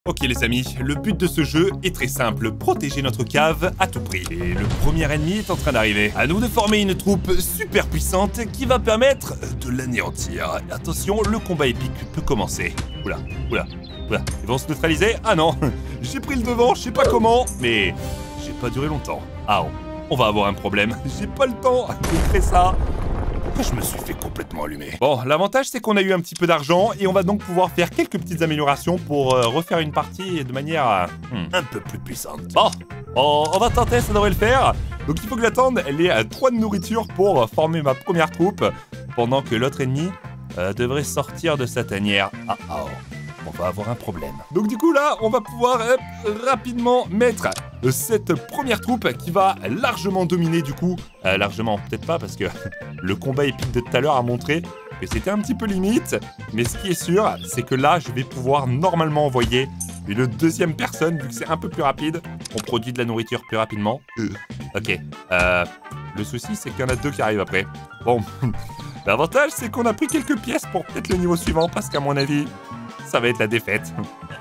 Ok les amis, le but de ce jeu est très simple, protéger notre cave à tout prix. Et le premier ennemi est en train d'arriver. À nous de former une troupe super puissante qui va permettre de l'anéantir. Attention, le combat épique peut commencer. Oula, oula, oula, ils vont se neutraliser? Ah non, j'ai pris le devant, je sais pas comment, mais j'ai pas duré longtemps. Ah, on va avoir un problème, j'ai pas le temps de créer ça. Je me suis fait complètement allumer. Bon, l'avantage c'est qu'on a eu un petit peu d'argent et on va donc pouvoir faire quelques petites améliorations pour refaire une partie de manière un peu plus puissante. Bon, on va tenter, ça devrait le faire. Donc il faut que j'attende, elle ait 3 de nourriture pour former ma première troupe, pendant que l'autre ennemi devrait sortir de sa tanière. Ah oh, on va avoir un problème. Donc du coup là, on va pouvoir rapidement mettre cette première troupe qui va largement dominer du coup. Largement, peut-être pas parce que le combat épique de tout à l'heure a montré que c'était un petit peu limite. Mais ce qui est sûr, c'est que là, je vais pouvoir normalement envoyer une deuxième personne vu que c'est un peu plus rapide. On produit de la nourriture plus rapidement. Ok. Le souci, c'est qu'il y en a 2 qui arrivent après. Bon. L'avantage, c'est qu'on a pris quelques pièces pour peut-être le niveau suivant parce qu'à mon avis, ça va être la défaite.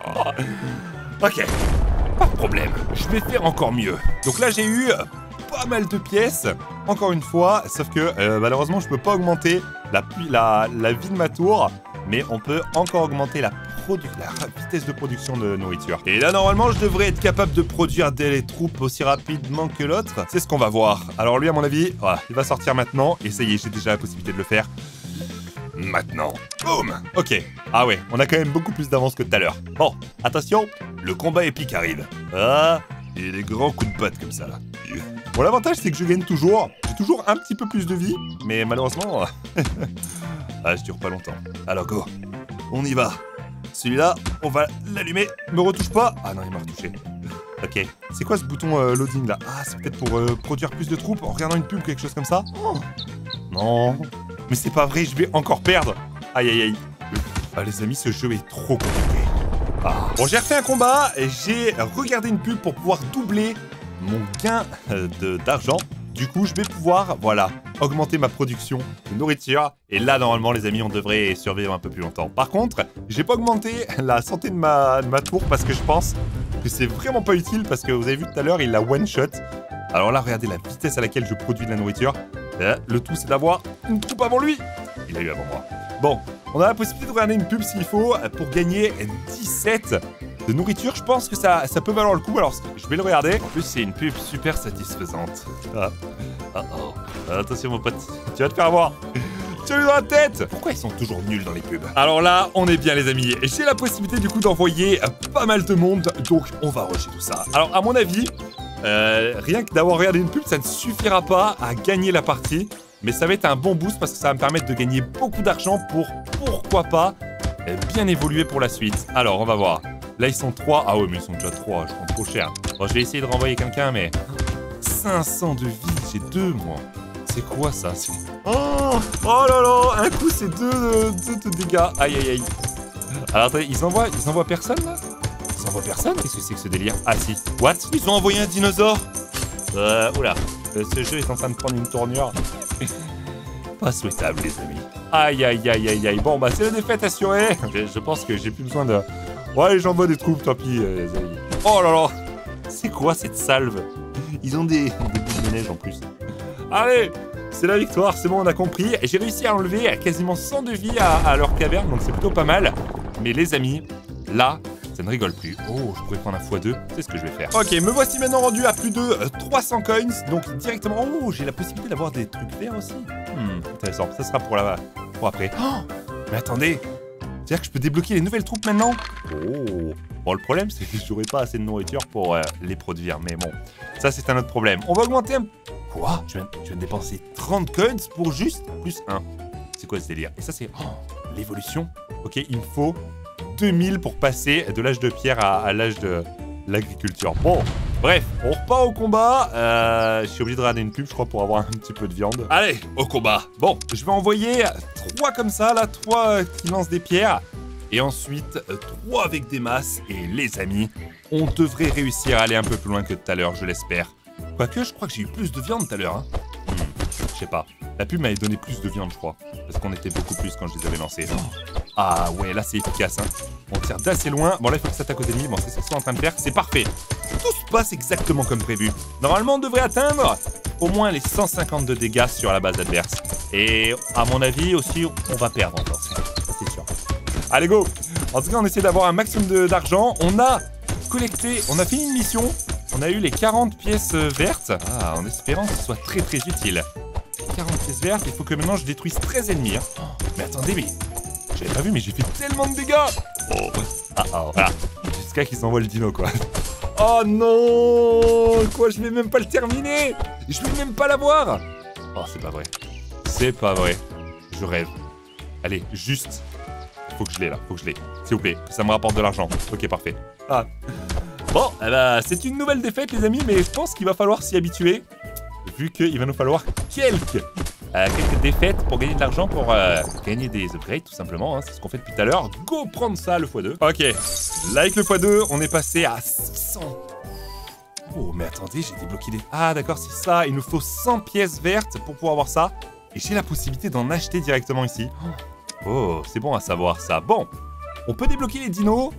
Ok. Pas de problème, je vais faire encore mieux. Donc là, j'ai eu pas mal de pièces, encore une fois, sauf que malheureusement, je peux pas augmenter la vie de ma tour, mais on peut encore augmenter la vitesse de production de nourriture. Et là, normalement, je devrais être capable de produire des troupes aussi rapidement que l'autre. C'est ce qu'on va voir. Alors lui, à mon avis, voilà, il va sortir maintenant, et ça y est, j'ai déjà la possibilité de le faire. Maintenant. Boum. Ok. Ah ouais, on a quand même beaucoup plus d'avance que tout à l'heure. Bon, attention, le combat épique arrive. Ah, et des grands coups de patte comme ça, là. Bon, l'avantage, c'est que je gagne toujours. J'ai toujours un petit peu plus de vie, mais malheureusement... ah, je dure pas longtemps. Alors, go. On y va. Celui-là, on va l'allumer. Me retouche pas. Ah non, il m'a retouché. Ok. C'est quoi ce bouton loading, là? Ah, c'est peut-être pour produire plus de troupes en regardant une pub ou quelque chose comme ça? Oh. Non. Mais c'est pas vrai, je vais encore perdre. Aïe, aïe, aïe. Ah, les amis, ce jeu est trop compliqué. Ah. Bon, j'ai refait un combat et j'ai regardé une pub pour pouvoir doubler mon gain d'argent. Du coup, je vais pouvoir, voilà, augmenter ma production de nourriture. Et là, normalement, les amis, on devrait survivre un peu plus longtemps. Par contre, j'ai pas augmenté la santé de ma tour parce que je pense que c'est vraiment pas utile parce que vous avez vu tout à l'heure, il la one-shot. Alors là, regardez la vitesse à laquelle je produis de la nourriture. Le tout, c'est d'avoir une troupe avant lui. Il a eu avant moi. Bon, on a la possibilité de regarder une pub s'il faut pour gagner 17 de nourriture. Je pense que ça peut valoir le coup. Alors, je vais le regarder. En plus, c'est une pub super satisfaisante. Attention, mon pote. Tu vas te faire avoir. Tu as eu dans la tête. Pourquoi ils sont toujours nuls dans les pubs? Alors là, on est bien, les amis. J'ai la possibilité, du coup, d'envoyer pas mal de monde. Donc, on va rusher tout ça. Alors, à mon avis... rien que d'avoir regardé une pub, ça ne suffira pas à gagner la partie. Mais ça va être un bon boost parce que ça va me permettre de gagner beaucoup d'argent pour, pourquoi pas, bien évoluer pour la suite. Alors, on va voir. Là, ils sont 3. Ah ouais, mais ils sont déjà 3. Je prends trop cher. Bon, je vais essayer de renvoyer quelqu'un, mais... 500 de vie, j'ai 2, moi. C'est quoi, ça? Oh là là. Un coup, c'est 2 de dégâts. Aïe, aïe, aïe. Alors, attendez, ils envoient personne, là? Ils envoient personne? Qu'est-ce que c'est que ce délire? Ah si. What? Ils ont envoyé un dinosaure? Oula. Ce jeu est en train de prendre une tournure. Pas souhaitable, les amis. Aïe, aïe, aïe, aïe, aïe. Bon, bah, c'est la défaite assurée. Je pense que j'ai plus besoin de... Ouais, j'envoie des troupes, tant pis, les amis. Oh là là. C'est quoi, cette salve? Ils ont des boules de neige, en plus. Allez, c'est la victoire. C'est bon, on a compris. J'ai réussi à enlever quasiment 100 de vie à leur caverne, donc c'est plutôt pas mal. Mais les amis, là... ça ne rigole plus. Oh, je pourrais prendre un x2. C'est ce que je vais faire. Ok, me voici maintenant rendu à plus de 300 coins. Donc directement... Oh, j'ai la possibilité d'avoir des trucs verts aussi. Intéressant. Ça sera pour après. Oh, mais attendez. C'est-à-dire que je peux débloquer les nouvelles troupes maintenant? Oh. Bon, le problème, c'est que j'aurais pas assez de nourriture pour les produire. Mais bon, ça, c'est un autre problème. On va augmenter un... Quoi? Je viens de dépenser 30 coins pour juste plus 1. C'est quoi ce délire? Et ça, c'est... Oh, l'évolution. Ok, il me faut... 2000 pour passer de l'âge de pierre à l'âge de l'agriculture. Bon, bref, on repart au combat. Je suis obligé de regarder une pub, je crois, pour avoir un petit peu de viande. Allez, au combat. Bon, je vais envoyer 3 comme ça, là, 3 qui lancent des pierres. Et ensuite, 3 avec des masses. Et les amis, on devrait réussir à aller un peu plus loin que tout à l'heure, je l'espère. Quoique, je crois que j'ai eu plus de viande tout à l'heure. Hein. Je sais pas. La pub m'avait donné plus de viande, je crois. Parce qu'on était beaucoup plus quand je les avais lancés. Ah ouais, là c'est efficace. Hein. On tire d'assez loin. Bon, là, il faut que ça s'attaque aux ennemis. Bon, c'est ce qu'ils sont en train de faire. C'est parfait. Tout se passe exactement comme prévu. Normalement, on devrait atteindre au moins les 152 dégâts sur la base adverse. Et à mon avis, aussi, on va perdre encore. C'est sûr. Allez, go! En tout cas, on essaie d'avoir un maximum d'argent. On a collecté, on a fini une mission. On a eu les 40 pièces vertes. Ah, en espérant que ce soit très très utile. 40 pièces vertes, il faut que maintenant je détruise 13 ennemis. Hein. Oh, mais attendez, mais... J'avais pas vu, mais j'ai fait tellement de dégâts. Oh. Voilà. Jusqu'à qu'ils envoient le dino, quoi. Oh non! Quoi, je vais même pas le terminer! Je vais même pas l'avoir! Oh, c'est pas vrai. C'est pas vrai. Je rêve. Allez, juste. Faut que je l'ai, là. Faut que je l'ai. S'il vous plaît, que ça me rapporte de l'argent. Ok, parfait. Ah. Bon, eh ben, c'est une nouvelle défaite, les amis, mais je pense qu'il va falloir s'y habituer. Vu qu'il va nous falloir quelques défaites pour gagner de l'argent, pour gagner des upgrades, tout simplement. Hein. C'est ce qu'on fait depuis tout à l'heure. Go prendre ça, le x2. Ok, là, avec le x2, on est passé à 600. Oh, mais attendez, j'ai débloqué des... Ah, d'accord, c'est ça. Il nous faut 100 pièces vertes pour pouvoir avoir ça. Et j'ai la possibilité d'en acheter directement ici. Oh, c'est bon à savoir ça. Bon, on peut débloquer les dinos.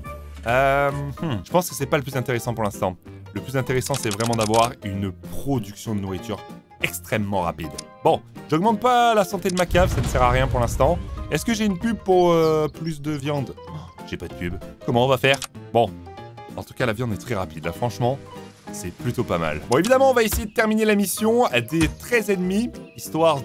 Je pense que c'est pas le plus intéressant pour l'instant. Le plus intéressant, c'est vraiment d'avoir une production de nourriture extrêmement rapide. Bon, j'augmente pas la santé de ma cave, ça ne sert à rien pour l'instant. Est-ce que j'ai une pub pour plus de viande? J'ai pas de pub. Comment on va faire? Bon, en tout cas, la viande est très rapide. Là, franchement, c'est plutôt pas mal. Bon, évidemment, on va essayer de terminer la mission des 13 ennemis, histoire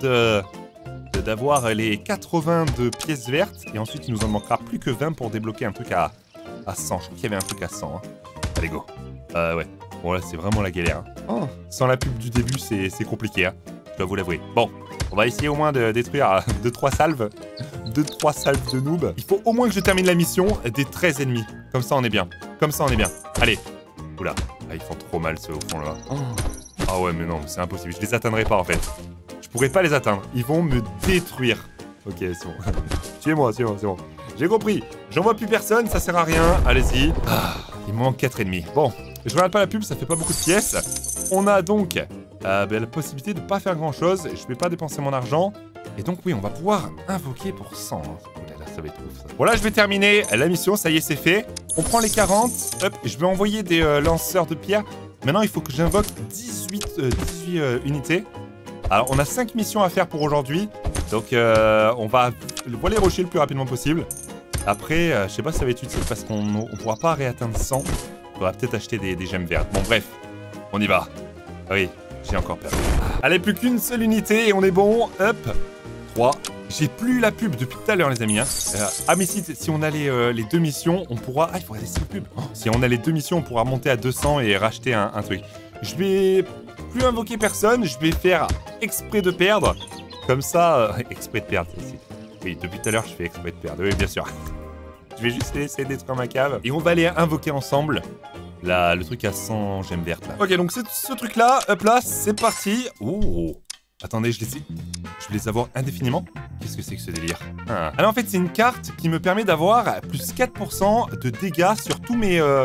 d'avoir les 82 pièces vertes. Et ensuite, il nous en manquera plus que 20 pour débloquer un truc à 100. Je crois qu'il y avait un truc à 100. Hein. Allez, go. Ouais. Bon, là, c'est vraiment la galère. Hein. Oh. Sans la pub du début, c'est compliqué. Hein. Je dois vous l'avouer. Bon, on va essayer au moins de détruire 2-3 salves. 2-3 salves de noob. Il faut au moins que je termine la mission des 13 ennemis. Comme ça, on est bien. Comme ça, on est bien. Allez. Oula. Ah, ils font trop mal, ceux au fond, là. Oh. Ah ouais, mais non, c'est impossible. Je les atteindrai pas, en fait. Je pourrais pas les atteindre. Ils vont me détruire. Ok, c'est bon. Tuez-moi, c'est bon. J'ai compris. J'en vois plus personne, ça sert à rien. Allez-y. Ah, il me manque 4 ennemis. Bon, je regarde pas la pub, ça fait pas beaucoup de pièces. On a donc la possibilité de pas faire grand-chose. Je vais pas dépenser mon argent. Et donc, oui, on va pouvoir invoquer pour 100. Hein. Oh là là, ça va être ouf, ça. Bon, là, je vais terminer la mission. Ça y est, c'est fait. On prend les 40. Hop, je vais envoyer des lanceurs de pierre. Maintenant, il faut que j'invoque 18 unités. Alors, on a 5 missions à faire pour aujourd'hui. Donc, on va les rusher le plus rapidement possible. Après, je sais pas si ça va être utile parce qu'on pourra pas réatteindre 100. On va peut-être acheter des gemmes vertes. Bon, bref, on y va. Oui, j'ai encore perdu. Allez, plus qu'une seule unité et on est bon. Hop, 3. J'ai plus la pub depuis tout à l'heure, les amis. Hein. Mais si on a les 2 missions, on pourra... Ah, il faudrait laisser la pub. Oh, si on a les 2 missions, on pourra monter à 200 et racheter un truc. Je vais plus invoquer personne. Je vais faire exprès de perdre. Comme ça... exprès de perdre, ici. Oui, depuis tout à l'heure, je fais exprès de perdre. Oui, bien sûr. Je vais juste essayer de détruire ma cave. Et on va aller invoquer ensemble le truc à 100 gemmes vertes, là. Ok, donc c'est ce truc-là. Hop là, c'est parti. Oh. Attendez, je vais les avoir indéfiniment. Qu'est-ce que c'est que ce délire? Alors en fait, c'est une carte qui me permet d'avoir plus 4% de dégâts sur tous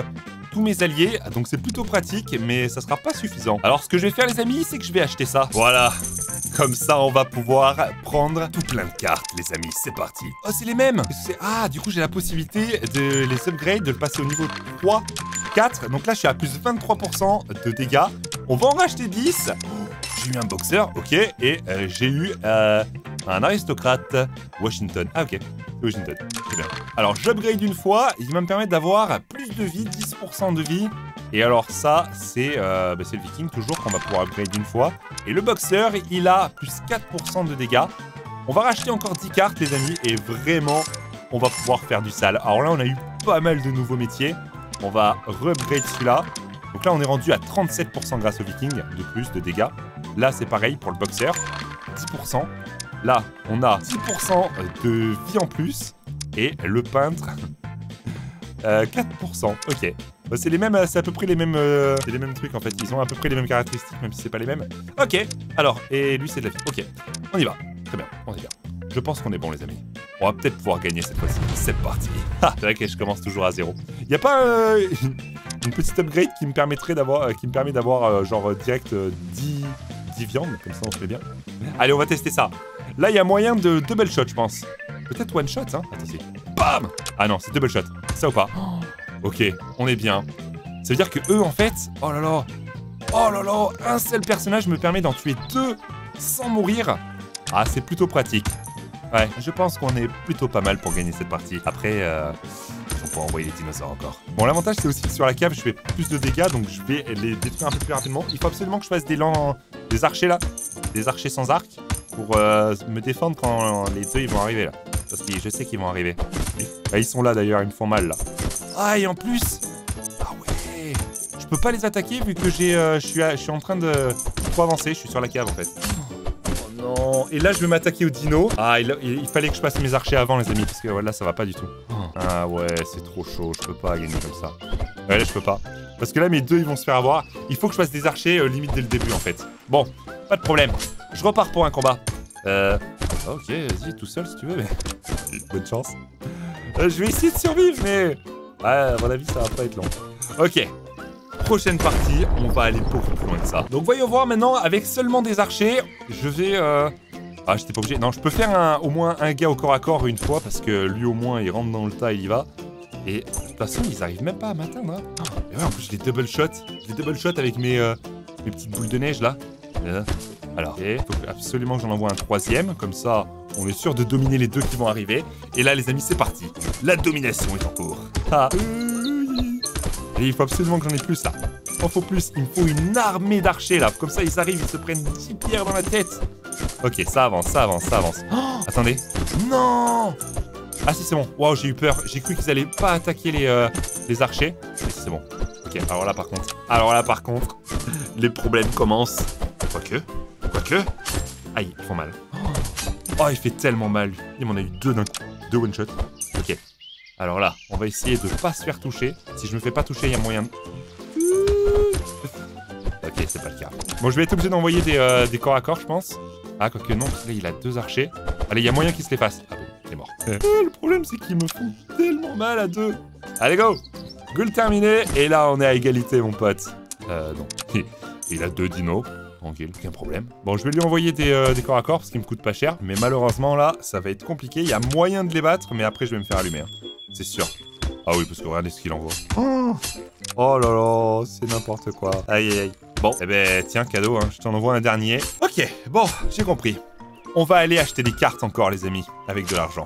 mes alliés. Donc c'est plutôt pratique, mais ça sera pas suffisant. Alors ce que je vais faire, les amis, c'est que je vais acheter ça. Voilà. Comme ça, on va pouvoir prendre tout plein de cartes, les amis. C'est parti. Oh, c'est les mêmes. Ah, du coup, j'ai la possibilité de les upgrade, de le passer au niveau 3, 4. Donc là, je suis à plus 23% de dégâts. On va en racheter 10. J'ai eu un boxeur, ok. Et j'ai eu un aristocrate Washington. Ah, ok. Washington. C'est bien. Alors, j'upgrade une fois. Il va me permettre d'avoir plus de vie, 10% de vie. Et alors ça, c'est le viking toujours qu'on va pouvoir upgrade une fois. Et le boxeur, il a plus 4% de dégâts. On va racheter encore 10 cartes, les amis. Et vraiment, on va pouvoir faire du sale. Alors là, on a eu pas mal de nouveaux métiers. On va re-upgrade celui-là. Donc là, on est rendu à 37% grâce au viking de plus de dégâts. Là, c'est pareil pour le boxeur. 10%. Là, on a 10% de vie en plus. Et le peintre... 4%. Ok. C'est les mêmes, c'est à peu près les mêmes trucs en fait. Ils ont à peu près les mêmes caractéristiques, même si c'est pas les mêmes. Ok. Alors, et lui c'est de la vie. Ok. On y va. Très bien. On y va. Je pense qu'on est bon, les amis. On va peut-être pouvoir gagner cette fois-ci. C'est parti. Ah, c'est vrai que je commence toujours à 0. Y a pas une petite upgrade qui me permettrait d'avoir, genre direct 10 viandes, comme ça on se fait bien. Allez, on va tester ça. Là, il y a moyen de double shot, je pense. Peut-être one shot, hein. Attends, c'est... Bam! Ah non, c'est double shot. Ça ou pas? Ok, on est bien. Ça veut dire que eux, en fait... Oh là là! Oh là là! Un seul personnage me permet d'en tuer 2 sans mourir. Ah, c'est plutôt pratique. Ouais, je pense qu'on est plutôt pas mal pour gagner cette partie. Après, on pourra envoyer les dinosaures encore. Bon, l'avantage, c'est aussi que sur la cave, je fais plus de dégâts, donc je vais les détruire un peu plus rapidement. Il faut absolument que je fasse des archers, là. Des archers sans arc, pour me défendre quand les 2, ils vont arriver, là. Parce que je sais qu'ils vont arriver. Ah, ils sont là, d'ailleurs, ils me font mal, là. Ah, et en plus... Ah ouais... Je peux pas les attaquer, vu que je suis en train de trop avancer. Je suis sur la cave, en fait. Non. Et là, je vais m'attaquer au dino. Ah, il fallait que je passe mes archers avant, les amis, parce que ouais, là, ça va pas du tout. Ah ouais, c'est trop chaud. Je peux pas gagner comme ça. Ouais, là, je peux pas. Parce que là, mes 2, ils vont se faire avoir. Il faut que je fasse des archers limite dès le début, en fait. Bon, pas de problème. Je repars pour un combat. Ok, vas-y, tout seul, si tu veux, mais... Bonne chance. Je vais essayer de survivre, mais... Ouais, à mon avis, ça va pas être long. Ok. Prochaine partie, on va aller beaucoup plus loin que ça. Donc voyons voir maintenant, avec seulement des archers, je vais... Ah, j'étais pas obligé. Non, je peux faire au moins un gars au corps à corps une fois, parce que lui au moins, il rentre dans le tas, il y va. Et de toute façon, ils arrivent même pas à m'atteindre. Hein. Et ouais, en plus, je les double shot. Je les double shot avec mes petites boules de neige, là. Alors, il faut absolument que j'en envoie un 3e, comme ça, on est sûr de dominer les 2 qui vont arriver. Et là, les amis, c'est parti. La domination est en cours. Ah. Et il faut absolument que j'en ai plus, là. Il en faut plus. Il me faut une armée d'archers, là. Comme ça, ils arrivent, ils se prennent 10 pierres dans la tête. Ok, ça avance, ça avance, ça avance. Oh, attendez. Non! Ah si, c'est bon. Waouh, j'ai eu peur. J'ai cru qu'ils allaient pas attaquer les archers. Mais c'est bon. Ok, alors là, par contre, les problèmes commencent. Quoique. Aïe, ils font mal. Oh, il fait tellement mal, lui. Il m'en a eu 2 d'un coup. 2 one-shot. Ok. Alors là, on va essayer de pas se faire toucher. Si je me fais pas toucher, il y a moyen de... Ok, c'est pas le cas. Bon, je vais être obligé d'envoyer des corps à corps, je pense. Ah, quoique non, là, il a 2 archers. Allez, il y a moyen qu'il se les fasse. Ah bon, il est mort. Le problème, c'est qu'ils me font tellement mal à 2. Allez, go! Goal terminé. Et là, on est à égalité, mon pote. Non. Il a 2 dinos. Tranquille, aucun problème. Bon, je vais lui envoyer des corps à corps parce qu'il me coûte pas cher. Mais malheureusement, là, ça va être compliqué. Il y a moyen de les battre, mais après, je vais me faire allumer. Hein. C'est sûr. Ah oui, parce que regardez ce qu'il envoie. Oh là là, c'est n'importe quoi. Aïe, aïe, aïe. Bon, eh ben, tiens, cadeau, hein, je t'en envoie un dernier. Ok, bon, j'ai compris. On va aller acheter des cartes encore, les amis, avec de l'argent.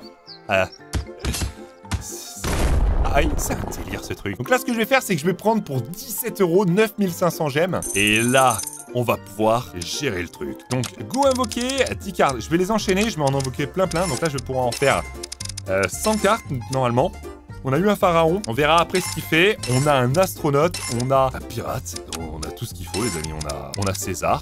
Aïe, c'est un délire, ce truc. Donc là, ce que je vais faire, c'est que je vais prendre pour 17 € 9500 gemmes. Et là... on va pouvoir gérer le truc. Donc, go invoquer 10 cartes. Je vais les enchaîner, je vais en invoquer plein. Donc là, je vais pouvoir en faire 100 cartes, normalement. On a eu un pharaon. On verra après ce qu'il fait. On a un astronaute. On a un pirate. On a tout ce qu'il faut, les amis. On a César.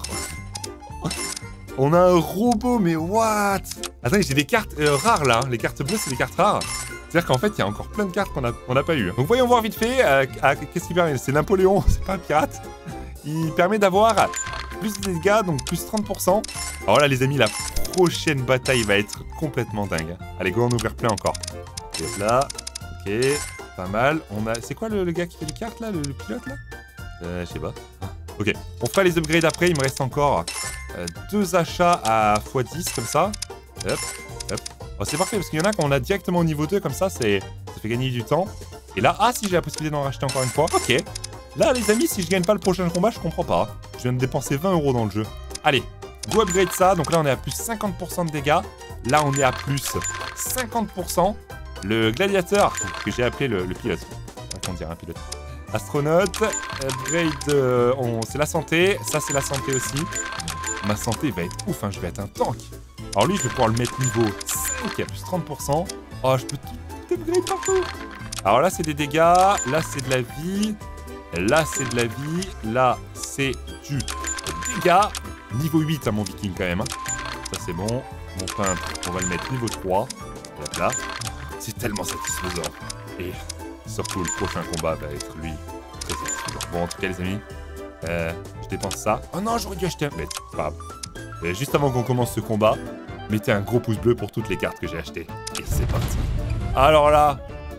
On a un robot, mais what? Attendez, j'ai des cartes rares, là. Les cartes bleues, c'est des cartes rares. C'est-à-dire qu'en fait, il y a encore plein de cartes qu'on n'a pas eues. Donc, voyons voir vite fait. Qu'est-ce qu'il permet? C'est Napoléon, c'est pas un pirate. Il permet d'avoir plus de dégâts, donc plus 30%. Alors là, les amis, la prochaine bataille va être complètement dingue. Allez, go en ouvrir plein encore. Et hop là. Ok, pas mal. On a... C'est quoi le gars qui fait les cartes, là? Le pilote, là? Je sais pas. Ok, on fera les upgrades après. Il me reste encore 2 achats à x10, comme ça. Hop, hop. Oh, c'est parfait, parce qu'il y en a qu'on a directement au niveau 2, comme ça, ça fait gagner du temps. Et là, ah si, j'ai la possibilité d'en racheter encore une fois. Ok. Là, les amis, si je gagne pas le prochain combat, je comprends pas. Je viens de dépenser 20 € dans le jeu. Allez, go upgrade ça. Donc là, on est à plus 50% de dégâts. Là, on est à plus 50%. Le gladiateur, que j'ai appelé le pilote. Comment dire, un pilote. Astronaute, upgrade, c'est la santé. Ça, c'est la santé aussi. Ma santé va être ouf, hein, je vais être un tank. Alors lui, je vais pouvoir le mettre niveau 5, à plus 30%. Oh, je peux tout upgrade partout. Alors là, c'est des dégâts. Là, c'est de la vie. Là, c'est de la vie. Là, c'est du dégâts. Niveau 8, hein, mon viking, quand même. Hein. Ça, c'est bon. Mon peintre, on va le mettre niveau 3. Et hop là. C'est tellement satisfaisant. Et surtout, le prochain combat va être, lui, très satisfaisant. Bon, en tout cas, les amis, je dépense ça. Oh non, j'aurais dû acheter un... Mais pas grave. Juste avant qu'on commence ce combat, mettez un gros pouce bleu pour toutes les cartes que j'ai achetées. Et c'est parti. Alors là,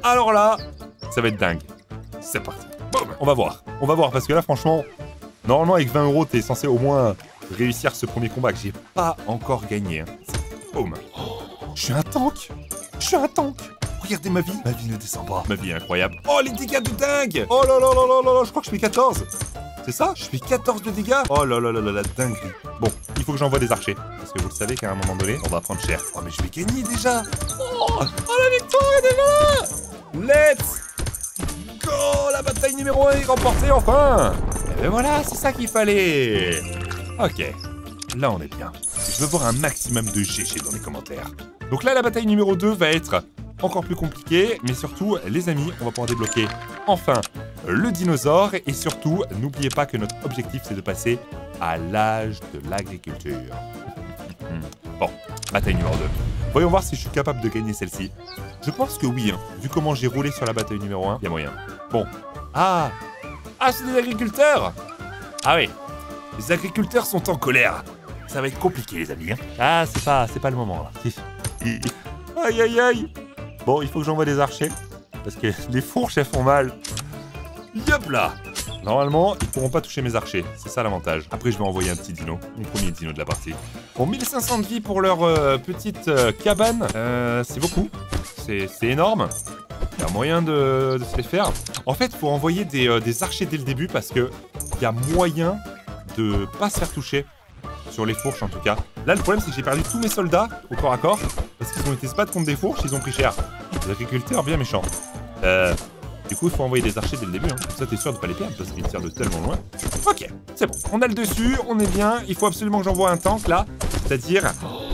ça va être dingue. C'est parti. Boum. On va voir, parce que là, franchement, normalement, avec 20 €, t'es censé au moins réussir ce premier combat que j'ai pas encore gagné. Hein. Boum. Oh, je suis un tank. Je suis un tank. Regardez ma vie ne descend pas. Ma vie est incroyable. Oh, les dégâts de dingue. Oh là là là là là là, je crois que je fais 14. C'est ça? Je fais 14 de dégâts. Oh là là là là, la dinguerie. Bon, il faut que j'envoie des archers. Parce que vous le savez qu'à un moment donné, on va prendre cher. Oh, mais je vais gagner déjà. Oh, la victoire est déjà là. Let's go. La bataille numéro 1 est remportée enfin. Et ben voilà, c'est ça qu'il fallait. Ok, là on est bien. Je veux voir un maximum de GG dans les commentaires. Donc là, la bataille numéro 2 va être encore plus compliquée. Mais surtout, les amis, on va pouvoir débloquer enfin le dinosaure. Et surtout, n'oubliez pas que notre objectif, c'est de passer à l'âge de l'agriculture. Bon, bataille numéro 2. Voyons voir si je suis capable de gagner celle-ci. Je pense que oui, hein. Vu comment j'ai roulé sur la bataille numéro 1, il y a moyen. Bon. Ah, c'est des agriculteurs. Ah oui, les agriculteurs sont en colère. Ça va être compliqué, les amis. Hein. Ah, c'est pas le moment, là. Aïe, aïe, aïe. Bon, il faut que j'envoie des archers. Parce que les fourches, elles font mal. Yop là. Normalement, ils pourront pas toucher mes archers. C'est ça l'avantage. Après, je vais envoyer un petit dino. Mon premier dino de la partie. Bon, 1500 de vie pour leur petite cabane. C'est beaucoup. C'est énorme. Il y a moyen de se les faire. En fait, il faut envoyer des archers dès le début parce que il y a moyen de pas se faire toucher. Sur les fourches, en tout cas. Là, le problème, c'est que j'ai perdu tous mes soldats au corps à corps. Parce qu'ils ont été se battre contre des fourches, ils ont pris cher. Les agriculteurs bien méchants. Du coup, il faut envoyer des archers dès le début. Hein. Comme ça, t'es sûr de pas les perdre parce qu'ils tirent de tellement loin. Ok, c'est bon. On a le dessus, on est bien. Il faut absolument que j'envoie un tank, là. C'est-à-dire...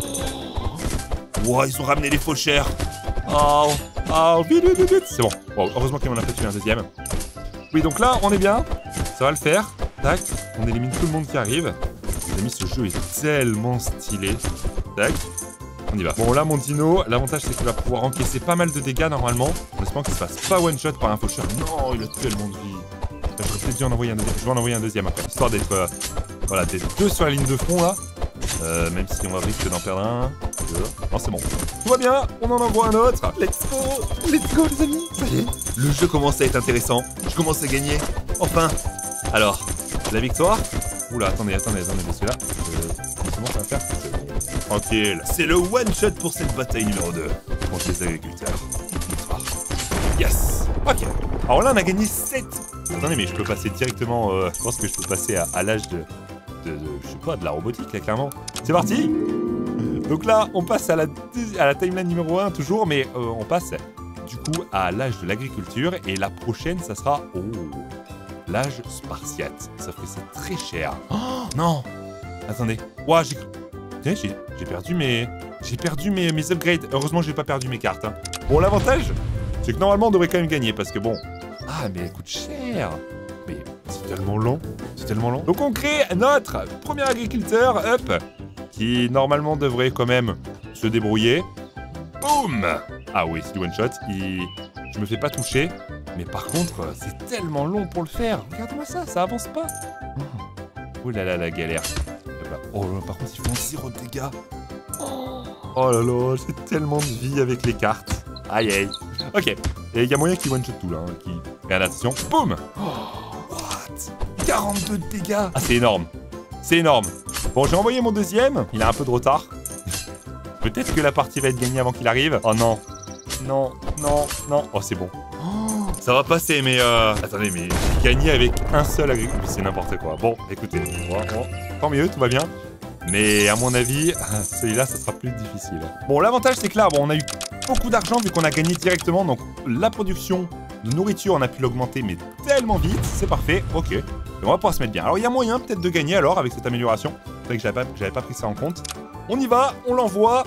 Wow, ils ont ramené les faucheurs. Oh, vite, vite, vite. C'est bon. Bon, heureusement qu'il m'en a fait tuer un deuxième. Oui, donc là, on est bien. Ça va le faire. Tac. On élimine tout le monde qui arrive. Les amis, ce jeu est tellement stylé. Tac. On y va. Bon, là, mon dino, l'avantage, c'est qu'il va pouvoir encaisser pas mal de dégâts, normalement. En espérant qu'il se fasse pas one-shot par un faucheur. Non, il a tellement de vie. J'aurais peut-être dû en envoyer un deuxième. Je vais en envoyer un deuxième après. Histoire d'être... voilà, d'être deux sur la ligne de front, là. Même si on va risquer d'en perdre un. Non, c'est bon. Tout va bien, on en envoie un autre. Let's go, les amis. Ça y est. Le jeu commence à être intéressant. Je commence à gagner. Enfin. Alors, la victoire. Oula, attendez, parce que là, comment ça va faire? Tranquille. C'est le one-shot pour cette bataille numéro 2 contre les agriculteurs. Yes. Ok. Alors là, on a gagné 7. Attendez, mais je peux passer directement... je pense que je peux passer à l'âge de... je sais pas, de la robotique, là, clairement. C'est parti. Donc là, on passe à la timeline numéro 1, toujours, mais on passe, du coup, à l'âge de l'agriculture. Et la prochaine, ça sera... Oh, l'âge spartiate. Sauf que c'est très cher. Oh, non. Attendez. Ouah, j'ai perdu mes... J'ai perdu mes upgrades. Heureusement, j'ai pas perdu mes cartes. Hein. Bon, l'avantage, c'est que normalement, on devrait quand même gagner. Parce que bon... Ah, mais elle coûte cher. Mais c'est tellement long. C'est tellement long. Donc, on crée notre premier agriculteur, hop, qui normalement devrait quand même se débrouiller. Boum. Ah oui, c'est du one-shot. Je me fais pas toucher. Mais par contre, c'est tellement long pour le faire. Regarde-moi ça avance pas. Oh là là, la galère. Oh là, par contre, ils font 0 de dégâts. Oh là là, j'ai tellement de vie avec les cartes. Aïe aïe. Ok, et il y a moyen qu'ils one-shot tout là. Hein, regarde, attention. Boum. What? 42 de dégâts. Ah, c'est énorme. C'est énorme. Bon, j'ai envoyé mon deuxième. Il a un peu de retard. Peut-être que la partie va être gagnée avant qu'il arrive. Oh non. Non. Oh, c'est bon. Ça va passer, mais attendez, mais j'ai gagné avec un seul agriculteur. C'est n'importe quoi. Bon, écoutez, tant mieux, tout va bien. Mais à mon avis, celui-là, ça sera plus difficile. Bon, l'avantage, c'est que là, bon, on a eu beaucoup d'argent vu qu'on a gagné directement. Donc, la production de nourriture, on a pu l'augmenter, mais tellement vite. C'est parfait, ok. Et on va pouvoir se mettre bien. Alors, il y a moyen peut-être de gagner alors avec cette amélioration. C'est vrai que j'avais pas pris ça en compte. On y va, on l'envoie.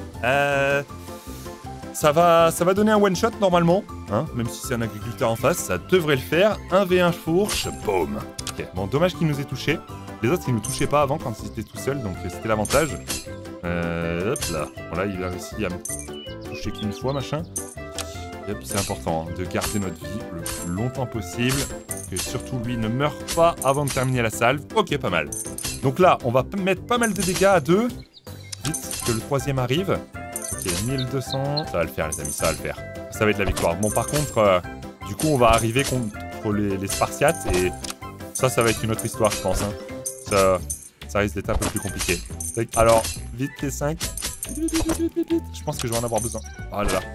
Ça va donner un one-shot normalement, hein, même si c'est un agriculteur en face, ça devrait le faire. 1v1 fourche, boum. Ok, bon, dommage qu'il nous ait touché. Les autres, ils ne nous touchaient pas avant quand ils étaient tout seuls, donc c'était l'avantage. Hop là. Bon, là, il a réussi à me toucher qu'une fois, machin. Yep, c'est important hein, de garder notre vie le plus longtemps possible. Que surtout lui ne meure pas avant de terminer la salve. Ok, pas mal. Donc là, on va mettre pas mal de dégâts à 2. Vite, que le troisième arrive. Ok, 1200. Ça va le faire, les amis, ça va le faire. Ça va être la victoire. Bon, par contre, du coup, on va arriver contre les Spartiates. Et ça va être une autre histoire, je pense. Hein. Ça risque d'être un peu plus compliqué. Alors, vite les 5. Je pense que je vais en avoir besoin. Oh là là.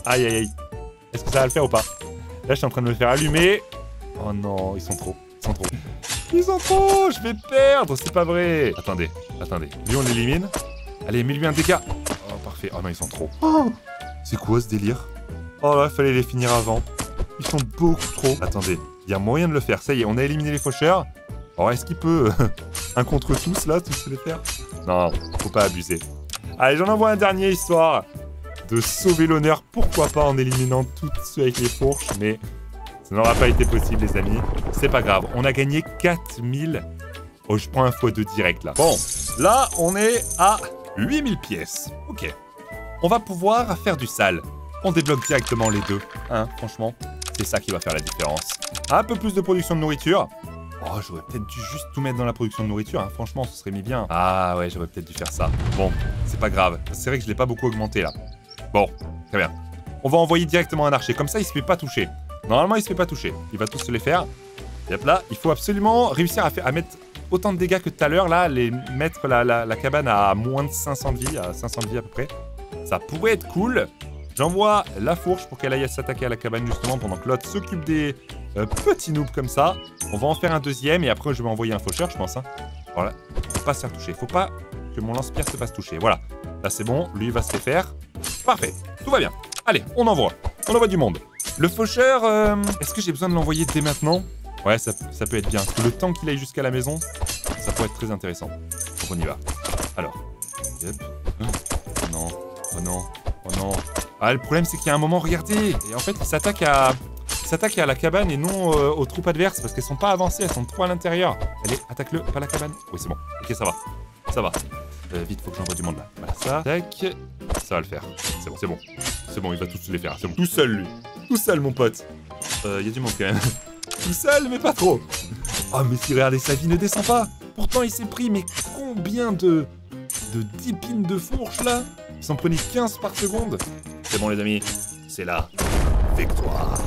Aïe, aïe, aïe. Est-ce que ça va le faire ou pas? Là, je suis en train de me faire allumer. Oh non, ils sont trop. Ils sont trop. Ils sont trop. Je vais perdre. C'est pas vrai. Attendez, attendez. Lui, on l'élimine. Allez, mets-lui un dégât. Oh, parfait. Oh non, ils sont trop. Oh, c'est quoi ce délire? Oh là, fallait les finir avant. Ils sont beaucoup trop. Attendez, il y a moyen de le faire. Ça y est, on a éliminé les faucheurs. Alors, est-ce qu'il peut un contre tous, là, tous les faire? Non, faut pas abuser. Allez, j'en envoie un dernier, histoire de sauver l'honneur. Pourquoi pas en éliminant tous ceux avec les fourches, mais ça n'aura pas été possible, les amis. C'est pas grave. On a gagné 4000. Oh, je prends un x2 direct, là. Bon, là, on est à 8000 pièces. Ok. On va pouvoir faire du sale. On débloque directement les deux. Hein, franchement, c'est ça qui va faire la différence. Un peu plus de production de nourriture. Oh, j'aurais peut-être dû juste tout mettre dans la production de nourriture, hein. Franchement, ce serait mis bien. Ah ouais, j'aurais peut-être dû faire ça. Bon, c'est pas grave. C'est vrai que je l'ai pas beaucoup augmenté, là. Bon, très bien. On va envoyer directement un archer. Comme ça, il se fait pas toucher. Normalement, il se fait pas toucher. Il va tous se les faire. Et hop là, il faut absolument réussir à mettre autant de dégâts que tout à l'heure, là. Mettre la cabane à moins de 500 de vie, à 500 de vie à peu près. Ça pourrait être cool. J'envoie la fourche pour qu'elle aille s'attaquer à la cabane, justement, pendant que l'autre s'occupe des petits noobs comme ça. On va en faire un deuxième et après, je vais envoyer un faucheur, je pense. Hein. Voilà. Faut pas se faire toucher. Faut pas que mon lance-pierre se fasse toucher. Voilà. Là, c'est bon. Lui, il va se les faire. Parfait. Tout va bien. Allez, on envoie. On envoie du monde. Le faucheur, est-ce que j'ai besoin de l'envoyer dès maintenant? Ouais, ça peut être bien. Parce que le temps qu'il aille jusqu'à la maison, ça pourrait être très intéressant. Donc, on y va. Alors. Yep. Oh non. Oh non. Oh non. Ah, le problème, c'est qu'il y a un moment, regardez. Et en fait, il s'attaque à la cabane et non aux troupes adverses. Parce qu'elles sont pas avancées, elles sont trop à l'intérieur. Allez, attaque-le, pas la cabane. Oui, c'est bon. Ok, ça va. Ça va. Vite, faut que j'envoie du monde là. Voilà, ça. Tac. Ça va le faire. C'est bon, c'est bon. C'est bon, il va tous les faire. C'est bon. Tout seul, lui. Tout seul, mon pote. Il y a du monde quand même. Tout seul, mais pas trop. Oh, mais si, regardez, sa vie ne descend pas. Pourtant, il s'est pris, mais combien de 10 pines de fourche là? Il s'en prenait 15 par seconde. C'est bon, les amis. C'est la victoire.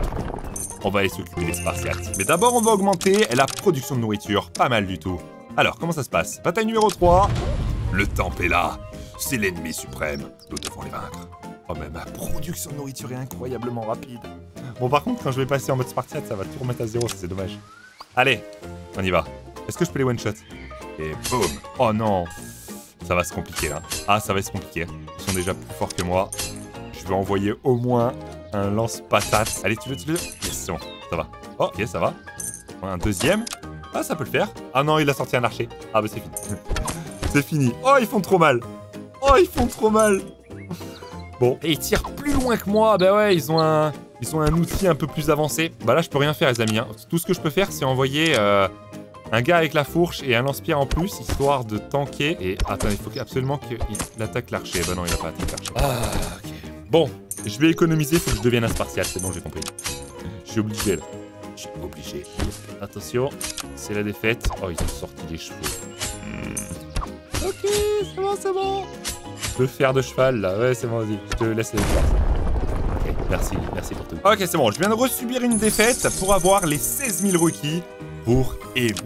On va aller s'occuper des Spartiates. Mais d'abord, on va augmenter la production de nourriture. Pas mal du tout. Alors, comment ça se passe? Bataille numéro 3. Le temple est là. C'est l'ennemi suprême. Nous devons les vaincre. Oh, mais ma production de nourriture est incroyablement rapide. Bon, par contre, quand je vais passer en mode Spartiate, ça va tout remettre à zéro. C'est dommage. Allez, on y va. Est-ce que je peux les one-shot? Et boum. Oh non. Ça va se compliquer, là. Ah, ça va se compliquer. Ils sont déjà plus forts que moi. Je vais envoyer au moins un lance-patate. Allez, tu veux? Yes, c'est bon. Ça va. Oh, ok, ça va. Un deuxième. Ah, ça peut le faire. Ah non, il a sorti un archer. Ah, bah c'est fini. C'est fini. Oh, ils font trop mal. Oh, ils font trop mal. Bon. Et ils tirent plus loin que moi. Bah ouais, ils ont un outil un peu plus avancé. Bah là, je peux rien faire, les amis. Hein. Tout ce que je peux faire, c'est envoyer un gars avec la fourche et un lance-pierre en plus, histoire de tanker. Et attends, il faut absolument qu'il attaque l'archer. Bah non, il va pas attaquer l'archer. Ah, ok. Bon, je vais économiser, faut que je devienne un Spartiate. C'est bon, j'ai compris. Je suis obligé, là. Je suis obligé. Attention, c'est la défaite. Oh, ils ont sorti les chevaux. Ok, c'est bon, c'est bon. Le fer de cheval, là. Ouais, c'est bon, vas-y. Je te laisse les voir. Ok, merci pour tout. Ok, c'est bon, je viens de resubir une défaite pour avoir les 16 000 requis pour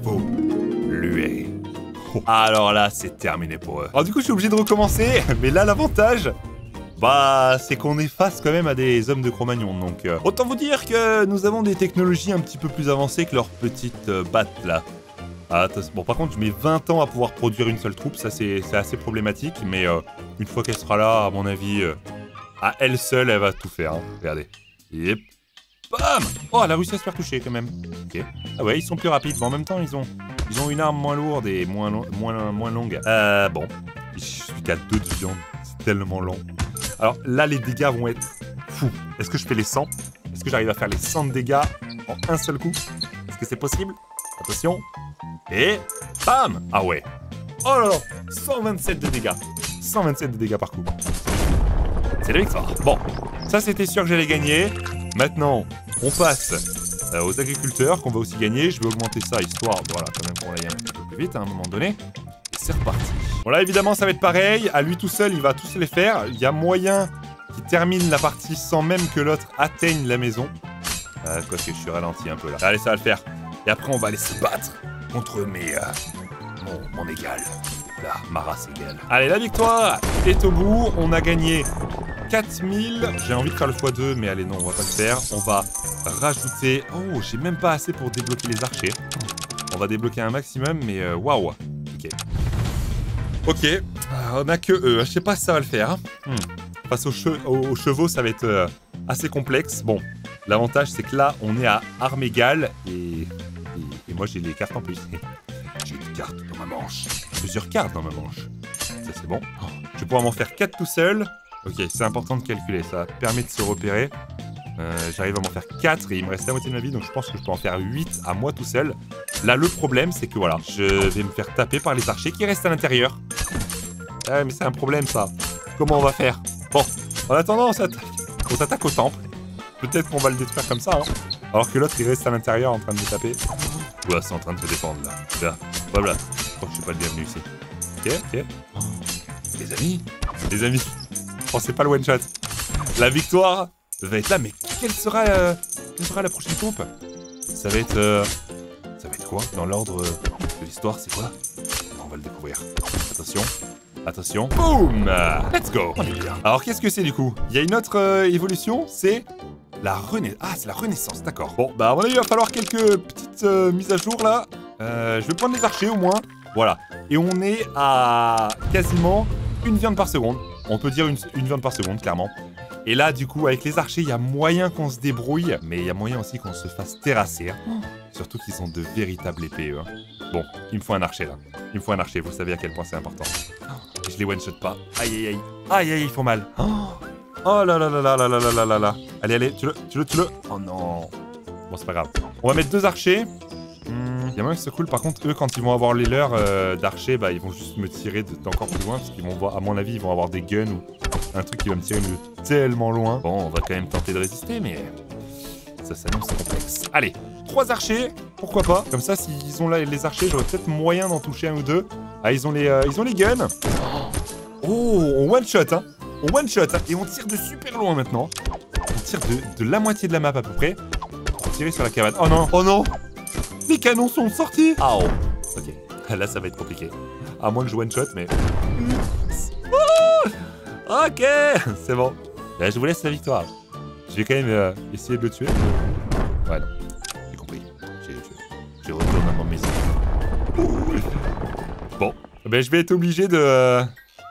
évoluer. Oh. Alors là, c'est terminé pour eux. Alors du coup, je suis obligé de recommencer. Mais là, l'avantage... bah, c'est qu'on est face quand même à des hommes de Cro-Magnon, donc autant vous dire que nous avons des technologies un petit peu plus avancées que leurs petites battes là. Ah, bon, par contre, je mets 20 ans à pouvoir produire une seule troupe, ça c'est assez problématique, mais une fois qu'elle sera là, à mon avis, à elle seule, elle va tout faire. Hein. Regardez. Yep. Bam! Oh, elle a réussi à se faire toucher quand même. Ok. Ah ouais, ils sont plus rapides, mais en même temps, ils ont une arme moins lourde et moins longue. Bon. Je suis qu'à 2 de viande, c'est tellement long. Alors là, les dégâts vont être fous. Est-ce que je fais les 100? Est-ce que j'arrive à faire les 100 de dégâts en un seul coup? Est-ce que c'est possible? Attention. Et bam! Ah ouais. Oh là là, 127 de dégâts. 127 de dégâts par coup. C'est la victoire. Bon, ça c'était sûr que j'allais gagner. Maintenant, on passe aux agriculteurs qu'on va aussi gagner. Je vais augmenter ça histoire, voilà, quand même qu'on aille un petit peu plus vite à un moment donné. C'est reparti. Bon là évidemment ça va être pareil, à lui tout seul il va tous les faire. Il y a moyen qu'il termine la partie sans même que l'autre atteigne la maison. Quoique je suis ralenti un peu là. Allez, ça va le faire. Et après on va aller se battre contre mon égal. Là, ma race égale. Allez, la victoire est au bout. On a gagné 4000. J'ai envie de faire le x2, mais allez, non, on va pas le faire. On va rajouter... Oh, j'ai même pas assez pour débloquer les archers. On va débloquer un maximum, mais waouh. Ok. Ok, on a que eux. Je sais pas si ça va le faire. Face aux chevaux, ça va être assez complexe. Bon, l'avantage, c'est que là, on est à armes égales. Et moi, j'ai les cartes en plus. J'ai des cartes dans ma manche. Plusieurs cartes dans ma manche. Ça, c'est bon. Je vais pouvoir m'en faire 4 tout seul. Ok, c'est important de calculer. Ça permet de se repérer. J'arrive à m'en faire 4 et il me reste la moitié de ma vie. Donc, je pense que je peux en faire 8 à moi tout seul. Là, le problème, c'est que voilà, je vais me faire taper par les archers qui restent à l'intérieur. Ouais, mais c'est un problème, ça. Comment on va faire? Bon, en attendant, on s'attaque au temple. Peut-être qu'on va le détruire comme ça, hein. Alors que l'autre, il reste à l'intérieur en train de me taper. Ouais, c'est en train de se défendre, là. Là, voilà. Je crois que je suis pas le bienvenu ici. Ok, ok. Oh. Les amis, pensez pas le one-shot. La victoire va être là, mais quelle sera la prochaine coupe? Ça va être quoi? Dans l'ordre de l'histoire, c'est quoi? On va le découvrir. Attention. Attention. Boum! Let's go! On est bien. Alors, qu'est-ce que c'est du coup? Il y a une autre évolution, c'est la Renaissance. Ah, c'est la Renaissance, d'accord. Bon, bah, à mon avis, il va falloir quelques petites mises à jour là. Je vais prendre les archers au moins. Voilà. Et on est à quasiment une viande par seconde. On peut dire une viande par seconde, clairement. Et là, du coup, avec les archers, il y a moyen qu'on se débrouille, mais il y a moyen aussi qu'on se fasse terrasser. Hein. Surtout qu'ils sont de véritables épées, eux. Hein. Bon, il me faut un archer, là. Il me faut un archer, vous savez à quel point c'est important. Je les one-shot pas. Aïe, aïe, aïe. Aïe, aïe, ils font mal. Oh là là là là là là là là là là. Allez, allez, tu le. Oh non. Bon, c'est pas grave. On va mettre 2 archers. Il y a moyen que c'est cool. Par contre, eux, quand ils vont avoir les leurs d'archers, bah, ils vont juste me tirer d'encore plus loin. Parce qu'ils vont voir, à mon avis, ils vont avoir des guns ou un truc qui va me tirer de tellement loin. Bon, on va quand même tenter de résister, mais ça s'annonce complexe. Allez, 3 archers, pourquoi pas. Comme ça, s'ils ont là les archers, j'aurais peut-être moyen d'en toucher un ou deux. Ah, ils ont les guns. Oh, on one-shot, hein. On one-shot, hein. Et on tire de super loin maintenant. On tire de la moitié de la map à peu près. Pour tirer sur la cabane. Oh non, oh non. Les canons sont sortis. Ah oh. Ok, là ça va être compliqué. À moins que je one-shot, mais... Oh ok, c'est bon. Là, je vous laisse la victoire. Je vais quand même essayer de le tuer. Ouais, non. J'ai compris. Je retourne à ma maison. Bon, ben je vais être obligé de...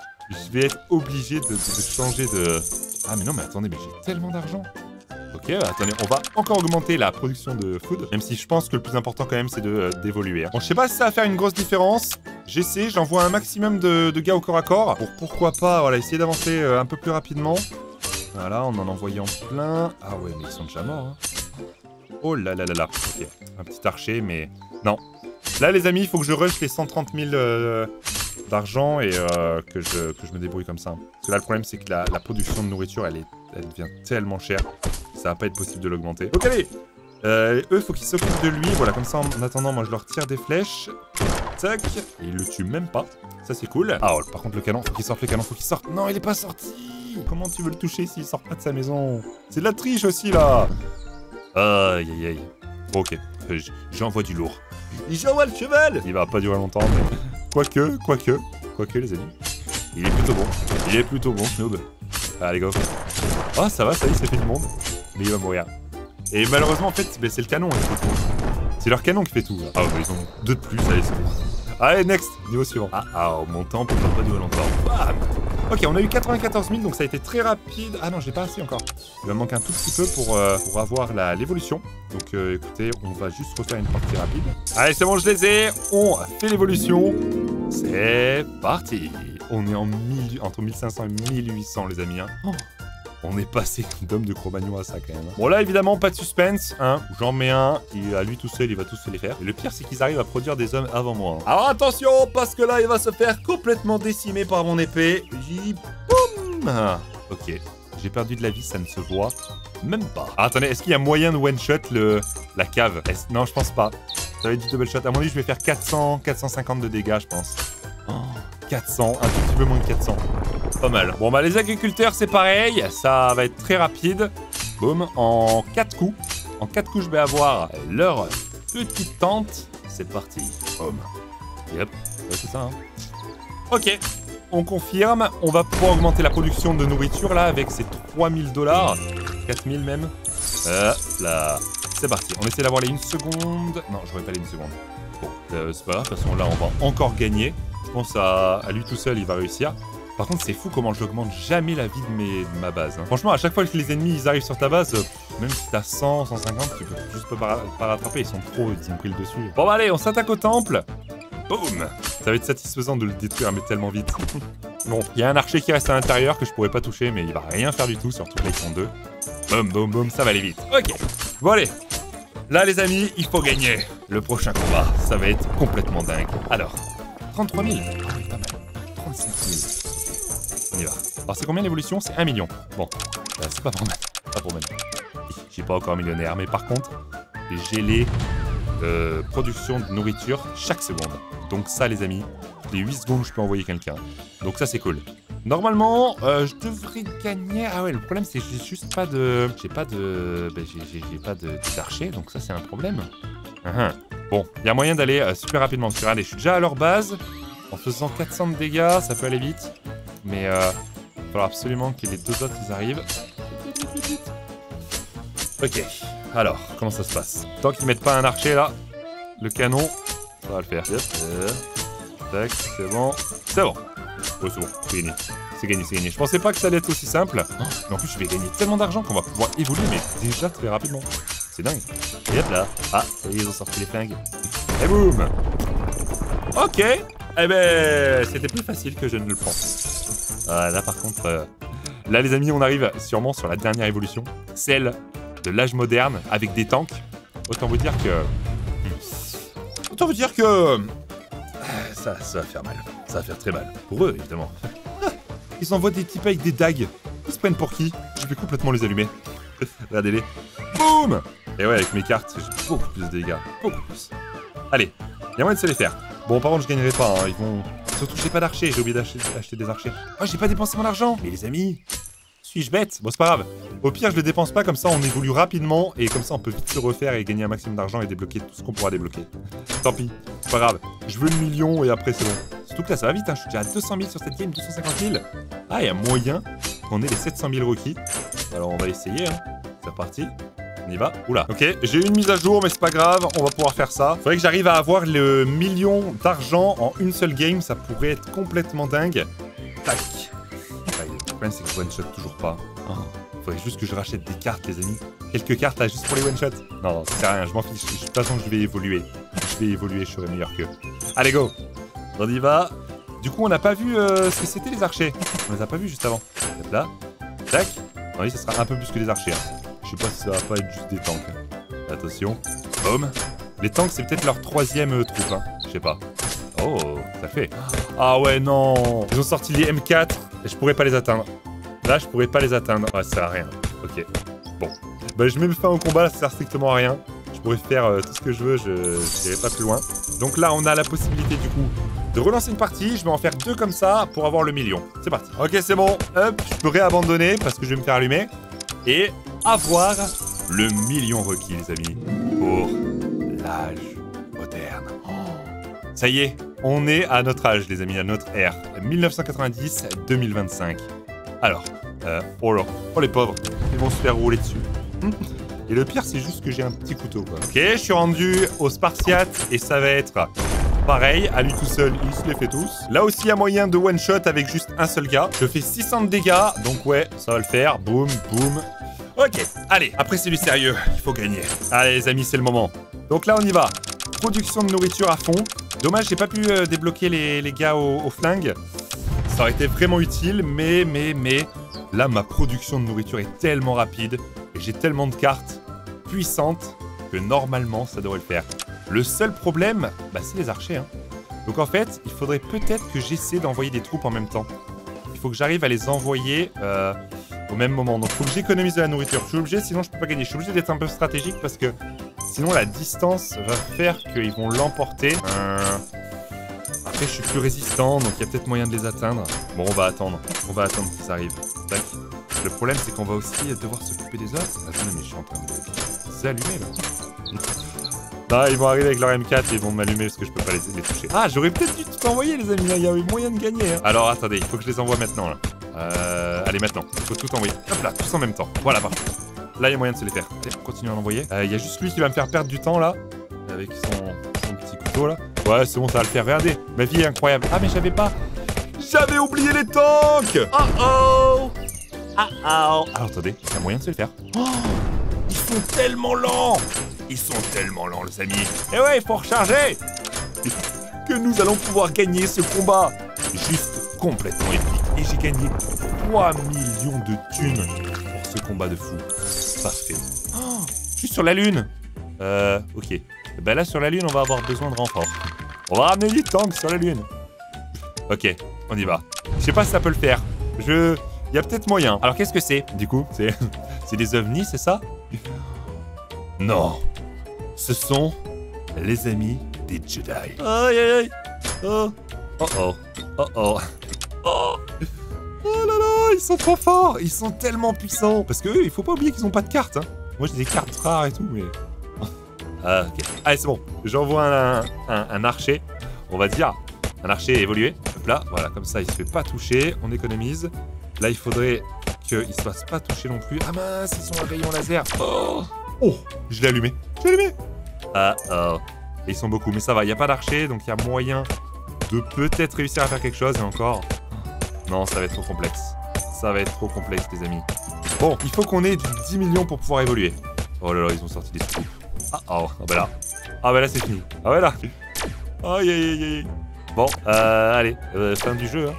changer de... Ah mais non, mais attendez, mais j'ai tellement d'argent. Ok, attendez, on va encore augmenter la production de food. Même si je pense que le plus important quand même, c'est d'évoluer. Bon, je sais pas si ça va faire une grosse différence. J'essaie, j'envoie un maximum de gars au corps à corps. Pour pourquoi pas, voilà, essayer d'avancer un peu plus rapidement. Voilà, en envoyant plein. Ah ouais, mais ils sont déjà morts. Hein. Oh là là là là. Ok, un petit archer, mais... Non. Là, les amis, il faut que je rush les 130 000 d'argent et que je me débrouille comme ça. Parce que là, le problème, c'est que la production de nourriture, elle devient tellement chère. Ça va pas être possible de l'augmenter. Donc allez, eux, faut qu'ils s'occupent de lui. Voilà, comme ça, en attendant, moi, je leur tire des flèches. Tac. Et ils le tuent même pas. Ça, c'est cool. Ah, oh, par contre, le canon, faut qu'il sorte, le canon, faut qu'il sorte. Non, il est pas sorti. Comment tu veux le toucher s'il sort pas de sa maison? C'est de la triche aussi, là. Aïe, aïe, aïe. Bon, ok. J'envoie du lourd. J'envoie le cheval. Il va pas durer longtemps, mais... Quoique, les amis. Il est plutôt bon, Snoob. Allez, go. Oh, ça va, ça y est, c'est fait du monde. Mais il va mourir. Et malheureusement, en fait, c'est le canon. C'est leur canon qui fait tout. Là. Ah, bah, ils ont 2 de plus, allez, c'est bon. Allez, next, niveau suivant. Ah, mon temps peut pas durer longtemps. Bam. Ok, on a eu 94 000, donc ça a été très rapide. Ah non, j'ai pas assez encore. Il va me manquer un tout petit peu pour avoir l'évolution. Donc écoutez, on va juste refaire une partie rapide. Allez, c'est bon, je les ai. On fait l'évolution. C'est parti. On est entre 1500 et 1800, les amis. Hein. Oh. On est passé d'homme de Cro-Magnon à ça, quand même. Bon, là, évidemment, pas de suspense. Hein. J'en mets un qui, à lui tout seul, il va tous se les faire. Et le pire, c'est qu'ils arrivent à produire des hommes avant moi. Hein. Alors, attention, parce que là, il va se faire complètement décimer par mon épée. Boum. Ok. J'ai perdu de la vie, ça ne se voit même pas. Ah, attendez, est-ce qu'il y a moyen de one-shot la cave? Non, je pense pas. Ça va être du double shot. À mon avis, je vais faire 400, 450 de dégâts, je pense. Oh, 400, un tout petit peu moins de 400. Pas mal. Bon, bah, les agriculteurs, c'est pareil. Ça va être très rapide. Boum, en 4 coups. En 4 coups, je vais avoir leur petite tente. C'est parti. Boum. Yep, ouais, c'est ça, hein. Ok. on confirme. On va pouvoir augmenter la production de nourriture là avec ces 3000 $. 4000 même. Là. C'est parti. On essaie d'avoir les 1 seconde. Non, j'aurais pas les 1 seconde. Bon, c'est pas grave. De toute façon, là, on va encore gagner. Je pense à lui tout seul, il va réussir. Par contre, c'est fou comment j'augmente jamais la vie de ma base. Hein. Franchement, à chaque fois que les ennemis ils arrivent sur ta base, même si t'as 100, 150, tu peux juste pas rattraper. Ils sont trop, ils ont pris le dessus. Bon, bah allez, on s'attaque au temple. Boum. Ça va être satisfaisant de le détruire, mais tellement vite. Bon, il y a un archer qui reste à l'intérieur que je pourrais pas toucher, mais il va rien faire du tout, surtout que là, ils sont 2. Boum, boum, boum, ça va aller vite. Ok. Bon, allez. Là, les amis, il faut gagner. Le prochain combat, ça va être complètement dingue. Alors, 33 000. Ah oui, pas mal. 35 000. On y va. Alors, c'est combien l'évolution? C'est 1 million. Bon, c'est pas pour mal. Pas pour mal. Je suis pas encore millionnaire, mais par contre, j'ai les productions de nourriture chaque seconde. Donc ça, les amis, les 8 secondes, je peux envoyer quelqu'un. Donc ça, c'est cool. Normalement, je devrais gagner... Ah ouais, le problème, c'est que j'ai juste pas de... J'ai pas de... j'ai pas d'archer, donc ça, c'est un problème. Bon, il y a moyen d'aller super rapidement. Parce que regardez, je suis déjà à leur base. En faisant 400 de dégâts, ça peut aller vite. Mais il va falloir absolument que les 2 autres, ils arrivent. Ok. Alors, comment ça se passe? Tant qu'ils mettent pas un archer, là, le canon, ça va le faire. Tac, c'est bon. C'est bon. Ouais, c'est bon, c'est gagné. C'est gagné, c'est gagné. Je pensais pas que ça allait être aussi simple. Mais en plus, je vais gagner tellement d'argent qu'on va pouvoir évoluer, mais déjà très rapidement. C'est dingue. Et hop là. Ah, ça y est, ils ont sorti les flingues. Et boum. Ok. Eh ben, c'était plus facile que je ne le pense. Là, par contre, là, les amis, on arrive sûrement sur la dernière évolution. Celle de l'âge moderne avec des tanks. Autant vous dire que... Ça va faire mal. Ça va faire très mal. Pour eux, évidemment. Ils envoient des types avec des dagues. Ils se prennent pour qui? Je vais complètement les allumer. Regardez-les. Boum. Et ouais, avec mes cartes, j'ai beaucoup plus de dégâts. Beaucoup plus. Allez, il y a moyen de se les faire. Bon, par contre, je gagnerai pas. Hein. Ils vont... Surtout, j'ai pas d'archers. J'ai oublié d'acheter des archers. Oh, j'ai pas dépensé mon argent. Mais les amis, suis-je bête? Bon, c'est pas grave. Au pire, je le dépense pas. Comme ça, on évolue rapidement. Et comme ça, on peut vite se refaire et gagner un maximum d'argent et débloquer tout ce qu'on pourra débloquer. Tant pis. C'est pas grave. Je veux le million et après, c'est bon. Surtout que là, ça va vite. Hein. Je suis déjà à 200 000 sur cette game. 250 000. Ah, il y a moyen qu'on ait les 700 000 requis. Alors, on va essayer. Hein. C'est parti. On y va. Oula. Ok, j'ai eu une mise à jour, mais c'est pas grave. On va pouvoir faire ça. Faudrait que j'arrive à avoir le million d'argent en une seule game. Ça pourrait être complètement dingue. Tac. Le problème, c'est que je one-shot toujours pas. Faudrait juste que je rachète des cartes, les amis. Quelques cartes, là, juste pour les one-shots. Non, ça sert à rien. Je m'en fiche. De toute façon, je vais évoluer. Je serai meilleur qu'eux. Allez, go. On y va. Du coup, on n'a pas vu ce que c'était, les archers. On les a pas vus juste avant. Hop là. Tac. Oui, ça sera un peu plus que les archers. Hein. Je sais pas si ça va pas être juste des tanks. Attention. Boum. Les tanks, c'est peut-être leur 3e troupe. Hein. Je sais pas. Oh, ça fait. Ah ouais, non. Ils ont sorti les M4 et je pourrais pas les atteindre. Là, je pourrais pas les atteindre. Ouais, ça sert à rien. Ok. Bon. Bah, je mets fin au combat, ça sert strictement à rien. Je pourrais faire tout ce que je veux, je n'irai pas plus loin. Donc là, on a la possibilité, du coup, de relancer une partie. Je vais en faire 2 comme ça pour avoir le million. C'est parti. Ok, c'est bon. Hop, je peux réabandonner parce que je vais me faire allumer. Et avoir le million requis, les amis, pour l'âge moderne. Oh. Ça y est, on est à notre âge, les amis, à notre ère. 1990-2025. Alors, oh les pauvres, ils vont se faire rouler dessus. Et le pire, c'est juste que j'ai un petit couteau, quoi. Ok, je suis rendu aux Spartiates et ça va être pareil. À lui tout seul, il se les fait tous. Là aussi, il y a moyen de one-shot avec juste un seul gars. Je fais 600 de dégâts, donc ouais, ça va le faire. Boum, boum. Ok, allez, après c'est du sérieux, il faut gagner. Allez les amis, c'est le moment. Donc là, on y va. Production de nourriture à fond. Dommage, j'ai pas pu débloquer les gars aux flingues. Ça aurait été vraiment utile, mais là, ma production de nourriture est tellement rapide et j'ai tellement de cartes puissantes que normalement, ça devrait le faire. Le seul problème, bah, c'est les archers. Hein. Donc en fait, il faudrait peut-être que j'essaie d'envoyer des troupes en même temps. Il faut que j'arrive à les envoyer au même moment. Donc il faut que j'économise de la nourriture. Je suis obligé, sinon je peux pas gagner. Je suis obligé d'être un peu stratégique parce que sinon la distance va faire qu'ils vont l'emporter. Après je suis plus résistant, donc il y a peut-être moyen de les atteindre. Bon, on va attendre. On va attendre qu'ils arrivent. Tac. Le problème c'est qu'on va aussi devoir s'occuper des autres. Attendez, mais je suis en train de s'allumer là. Non, ils vont arriver avec leur M4 et ils vont m'allumer parce que je peux pas les toucher. Ah, j'aurais peut-être dû tout envoyer, les amis. Il y a eu moyen de gagner. Hein. Alors, attendez, il faut que je les envoie maintenant, là. Allez, maintenant. Il faut tout envoyer. Hop là, tous en même temps. Voilà, parfait. Là, il y a moyen de se les faire. On continue à l'envoyer. Il y a juste lui qui va me faire perdre du temps, là. Avec son petit couteau, là. Ouais, c'est bon, ça va le faire. Regardez, ma vie est incroyable. Ah, mais j'avais pas... J'avais oublié les tanks. Oh oh. Ah oh. Alors, attendez, il y a moyen de se les faire. Oh, ils sont tellement lents. Ils sont tellement lents, les amis. Et ouais, il faut recharger. Que nous allons pouvoir gagner ce combat. Juste complètement épique. Et j'ai gagné 3 millions de thunes pour ce combat de fou. Parfait. Oh, je suis sur la lune. Ok. Ben là, sur la lune, on va avoir besoin de renfort. On va ramener du tank sur la lune. Ok, on y va. Je sais pas si ça peut le faire. Il y a peut-être moyen. Alors, qu'est-ce que c'est, du coup? C'est des ovnis, c'est ça? Non. Ce sont les amis des Jedi. Aïe, aïe, aïe. Oh. Oh, oh. Oh, oh. Oh. Oh là là, ils sont trop forts. Ils sont tellement puissants. Parce que eux, il faut pas oublier qu'ils ont pas de cartes. Hein. Moi, j'ai des cartes rares et tout, mais... Ah, ok. Allez, c'est bon. J'envoie un archer, on va dire. Un archer évolué. Hop là, voilà, comme ça, il se fait pas toucher. On économise. Là, il faudrait qu'il se fasse pas toucher non plus. Ah mince, ils sont un rayon laser. Oh, oh, je l'ai allumé. Je l'ai allumé. Ah, oh. Et ils sont beaucoup, mais ça va. Il n'y a pas d'archer, donc il y a moyen de peut-être réussir à faire quelque chose. Et encore... Non, ça va être trop complexe. Ça va être trop complexe, les amis. Bon, il faut qu'on ait du 10 millions pour pouvoir évoluer. Oh là là, ils ont sorti des scoops. Ah oh, ah bah là. Ah bah là, c'est fini. Ah ouais là. Aïe aïe aïe aïe. Bon, allez, fin du jeu. Hein.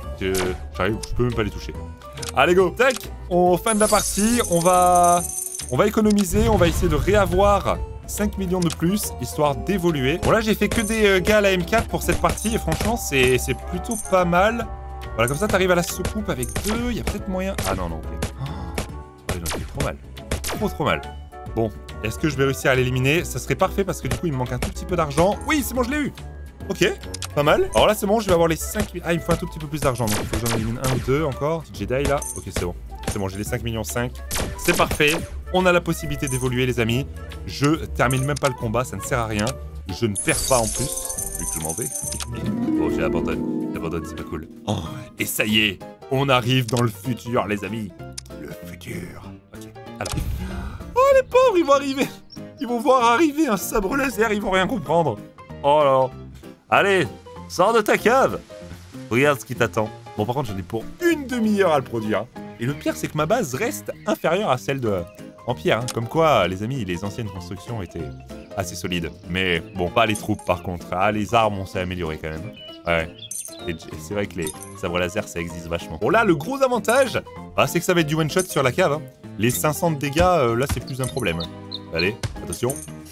Je peux même pas les toucher. Allez, go. Tac. Fin de la partie, on va économiser. On va essayer de réavoir 5 millions de plus, histoire d'évoluer. Bon là, j'ai fait que des gars à la M4 pour cette partie. Et franchement, c'est plutôt pas mal. Voilà, comme ça, t'arrives à la soucoupe avec 2. Il y a peut-être moyen... Ah non, non, ok. Oh, non, c'est trop mal. Trop mal. Bon, est-ce que je vais réussir à l'éliminer? Ça serait parfait parce que du coup, il me manque un tout petit peu d'argent. Oui, c'est bon, je l'ai eu. Ok, pas mal. Alors là, c'est bon, je vais avoir les 5... Ah, il me faut un tout petit peu plus d'argent. Donc, il faut que j'en élimine un ou deux encore. Jedi, là. Ok, c'est bon. C'est bon, j'ai les 5 millions 5. C'est parfait. On a la possibilité d'évoluer, les amis. Je termine même pas le combat, ça ne sert à rien. Je ne perds pas en plus, vu que je m'en vais. Oh, j'abandonne. J'abandonne, c'est pas cool. Oh, et ça y est, on arrive dans le futur, les amis. Le futur. Ok, alors... Oh, les pauvres, ils vont arriver. Ils vont voir arriver un sabre laser, ils vont rien comprendre. Oh là. Allez, sors de ta cave. Regarde ce qui t'attend. Bon, par contre, j'en ai pour une demi-heure à le produire. Et le pire, c'est que ma base reste inférieure à celle de... en pierre. Hein. Comme quoi, les amis, les anciennes constructions étaient assez solides. Mais bon, pas les troupes, par contre. Ah, les armes, on s'est amélioré quand même. Ouais. Et c'est vrai que les sabres laser, ça existe vachement. Bon, là, le gros avantage, c'est que ça va être du one-shot sur la cave. Hein. Les 500 de dégâts, là, c'est plus un problème. Allez, attention.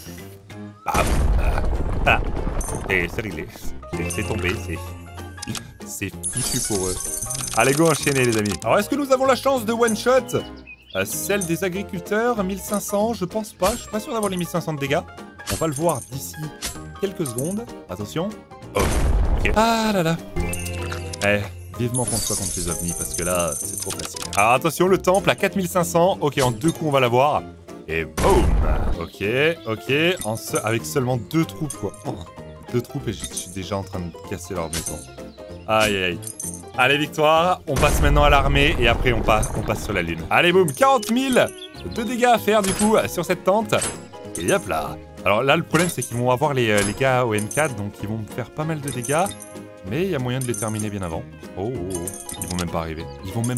Et c'est réglé. C'est tombé, c'est fichu pour eux. Allez, go, enchaîner, les amis. Alors, est-ce que nous avons la chance de one-shot celle des agriculteurs, 1500, je pense pas. Je suis pas sûr d'avoir les 1500 de dégâts. On va le voir d'ici quelques secondes. Attention. Oh, ok. Ah là là. Vivement qu'on soit contre les ovnis, parce que là, c'est trop facile. Alors, attention, le temple à 4500. Ok, en 2 coups, on va l'avoir. Et boum. Ok, avec seulement 2 troupes, quoi. 2 troupes et je suis déjà en train de casser leur maison. Aïe, aïe. Allez, victoire. On passe maintenant à l'armée et après, on passe sur la lune. Allez, boum. 40 000 de dégâts à faire, du coup, sur cette tente. Et hop là. Alors là, le problème, c'est qu'ils vont avoir les gars au M4, donc ils vont me faire pas mal de dégâts. Mais il y a moyen de les terminer bien avant. Oh. Ils vont même pas arriver.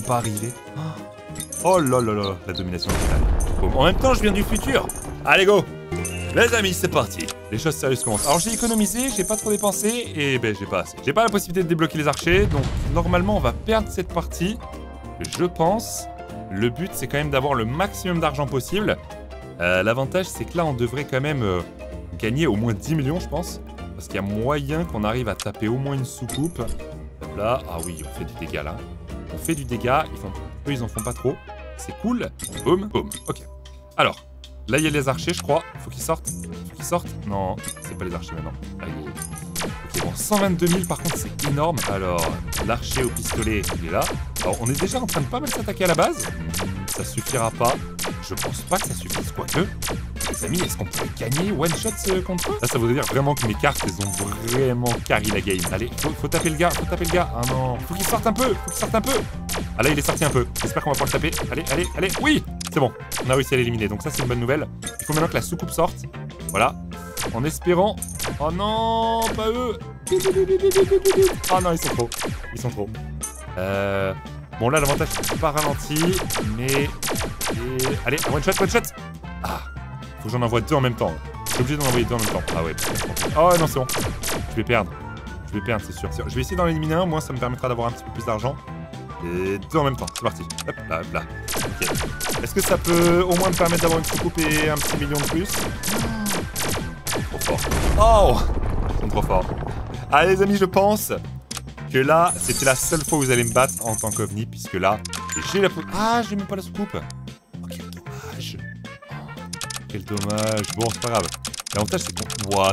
Oh là là là. La domination totale. Boum. En même temps, je viens du futur. Allez, go. Les amis, c'est parti. Les choses sérieuses commencent. Alors j'ai économisé, j'ai pas trop dépensé et ben j'ai pas assez. J'ai pas la possibilité de débloquer les archers, donc normalement on va perdre cette partie. Je pense. Le but c'est quand même d'avoir le maximum d'argent possible. L'avantage c'est que là on devrait quand même gagner au moins 10 millions je pense. Parce qu'il y a moyen qu'on arrive à taper au moins une soucoupe. Là, ah oui, on fait du dégât là. On fait du dégât, eux ils en font pas trop. C'est cool. Boum, boum. Ok. Alors. Là, il y a les archers, je crois. Faut qu'ils sortent. Non, c'est pas les archers maintenant. Allez. Ok, bon, 122 000, par contre, c'est énorme. Alors, l'archer au pistolet, il est là. Alors, on est déjà en train de pas mal s'attaquer à la base. Ça suffira pas. Je pense pas que ça suffise, quoique. Les amis, est-ce qu'on peut gagner one shot contre eux? Là, ça voudrait dire vraiment que mes cartes, elles ont vraiment carry la game. Allez, faut taper le gars, faut taper le gars. Ah non, faut qu'il sorte un peu, faut qu'il sorte un peu. Ah là, il est sorti un peu. J'espère qu'on va pouvoir le taper. Allez, allez, allez. Oui, c'est bon. On a réussi à l'éliminer. Donc ça, c'est une bonne nouvelle. Il faut maintenant que la soucoupe sorte. Voilà. En espérant... Oh non, pas eux. Oh non, ils sont trop. Ils sont trop. Bon, là, l'avantage, c'est pas ralenti, mais... Allez, one shot, one shot. Ah, faut que j'en envoie deux en même temps. Je suis obligé d'en envoyer deux en même temps. Ah ouais. Oh non, c'est bon. Je vais perdre. Je vais perdre, c'est sûr. Je vais essayer d'en éliminer un, moi, ça me permettra d'avoir un petit peu plus d'argent. Et deux en même temps, c'est parti. Hop là, hop là. Ok. Est-ce que ça peut au moins me permettre d'avoir une soucoupe et un petit million de plus? Trop fort. Oh, ils sont trop forts. Allez les amis, je pense que là, c'était la seule fois où vous allez me battre en tant qu'OVNI, puisque là, j'ai la... Ah, j'ai même pas la soucoupe. Oh, quel dommage. Oh, quel dommage. Bon, c'est pas grave. L'avantage, c'est qu'on... What?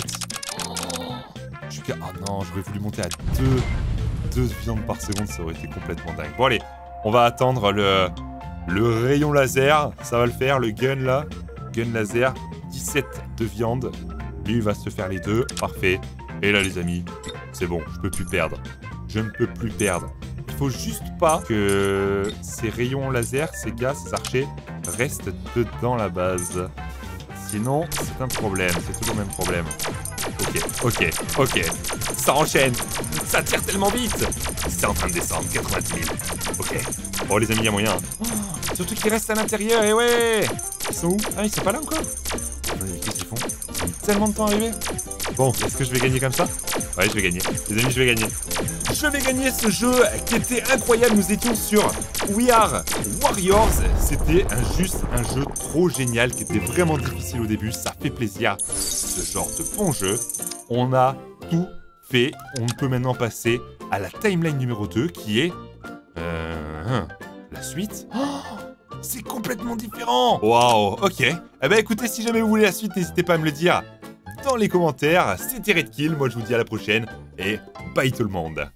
Ah non, j'aurais voulu monter à deux viandes par seconde, ça aurait été complètement dingue. Bon, allez, on va attendre le rayon laser. Ça va le faire, le gun, là. Gun laser, 17 de viande. Lui, il va se faire les deux. Parfait. Et là, les amis, c'est bon, je peux plus perdre. Je ne peux plus perdre. Il faut juste pas que ces rayons laser, ces gars, ces archers, restent dedans la base. Sinon, c'est un problème. C'est toujours le même problème. Ok. Ça enchaîne. Ça tire tellement vite. C'est en train de descendre, 90 000. Ok. Bon, les amis, il y a moyen. Oh, surtout qu'ils restent à l'intérieur, et ouais. Ils sont où? Ah, ils sont pas là encore? Qu'est-ce qu'ils font? Ils ont tellement de temps à arriver. Bon, est-ce que je vais gagner comme ça? Ouais, je vais gagner. Les amis, je vais gagner. Je vais gagner ce jeu qui était incroyable. Nous étions sur We Are Warriors. C'était juste un jeu trop génial qui était vraiment difficile au début. Ça fait plaisir. Ce genre de bon jeu. On a tout fait. On peut maintenant passer à la timeline numéro 2 qui est... la suite. Oh, c'est complètement différent. Waouh, ok. Eh ben écoutez, si jamais vous voulez la suite, n'hésitez pas à me le dire dans les commentaires. C'était Redkill, moi je vous dis à la prochaine et bye tout le monde.